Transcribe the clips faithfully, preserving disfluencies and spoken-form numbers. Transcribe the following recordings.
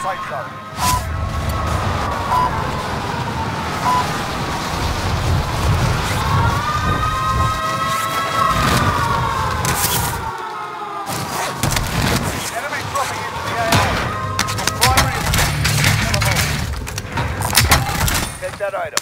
safe zone. Enemy dropping into the A O. Primary objective. Get that item.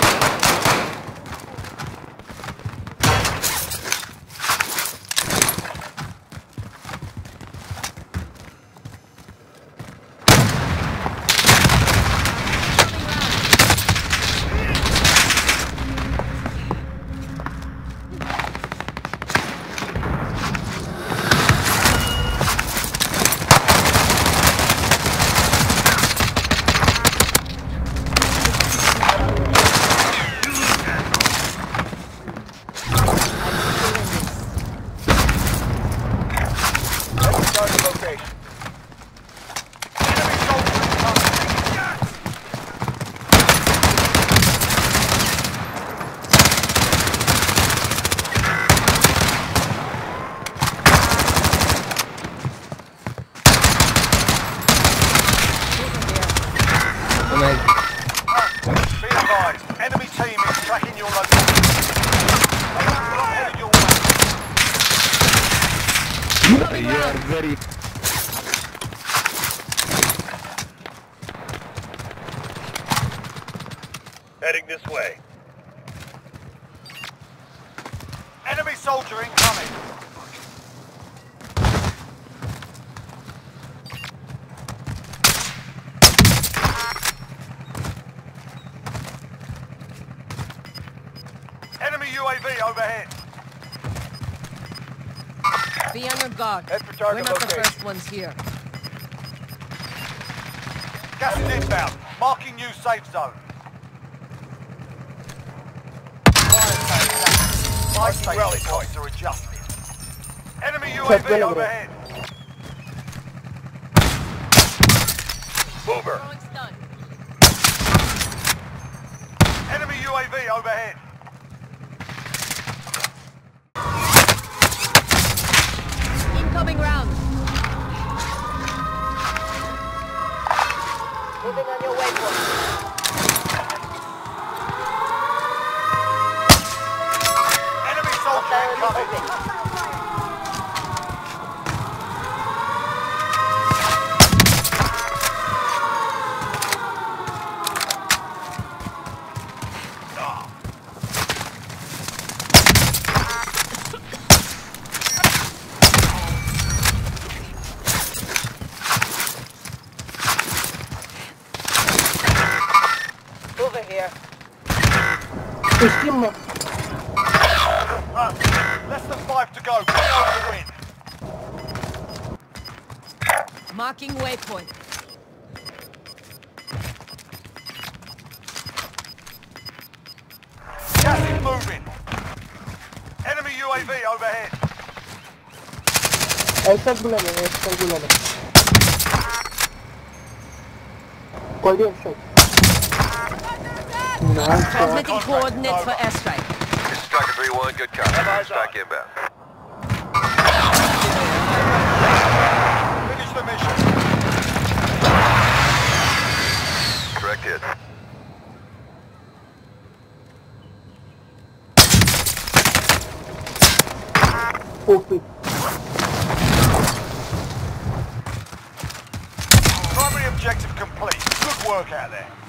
Be advised, enemy team is tracking your location. Headed your way. You are very... Heading this way. Enemy soldier incoming. Enemy U A V overhead. Be on your guard. Head for target We're not location. the first ones here. Gas is inbound. Marking new safe zone. Fire station rally points are adjusted. Enemy U A V overhead. Boomer. Throwing stun. Enemy U A V overhead. Incoming round. Moving on your waypoint. Enemy soldier incoming. Over here. Uh, less than five to go. Get over the win. Marking waypoint. Gas is moving. Enemy U A V overhead. ऐसा बुलाना है, ऐसा बुलाना। कोई भी ऐसा। Transmitting coordinates for airstrike. This is Striker three one, good copy. Strike inbound. Finish the mission. Correct hit. OP. Primary objective complete. Good work out there.